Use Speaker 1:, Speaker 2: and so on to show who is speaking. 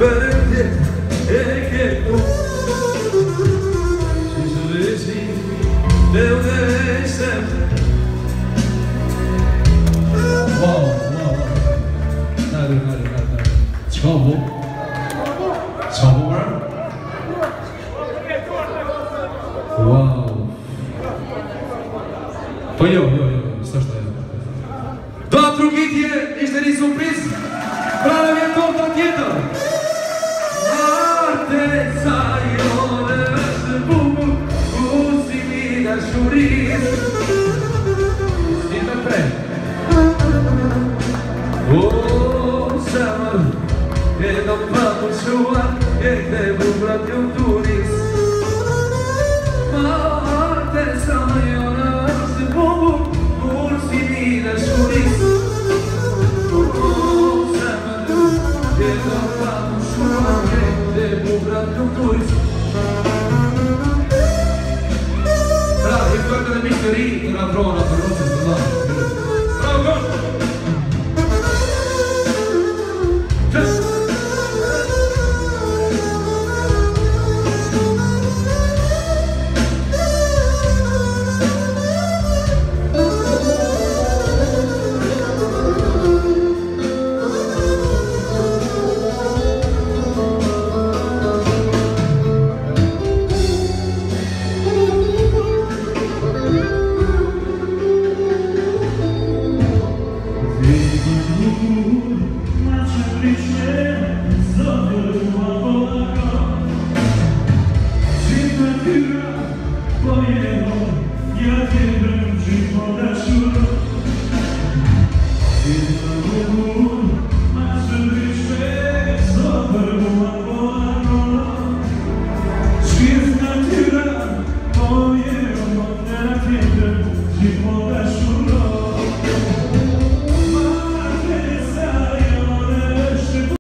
Speaker 1: Perdet e che tu si svesi le udesse.
Speaker 2: Wow. Dale. Chavo. Bro? Wow. Po jo, s'është ajo.
Speaker 1: Do atë rrugitje ishte një surprizë pra në vjeton të tjetër. Martesa jone është bukur, usimi dashurisë. Si me prej. O, zemër, e do përshua, e te bukra t'ju turis. Martesa jone është bukur, usimi dashurisë. Bravi, quando le misterie, una prona.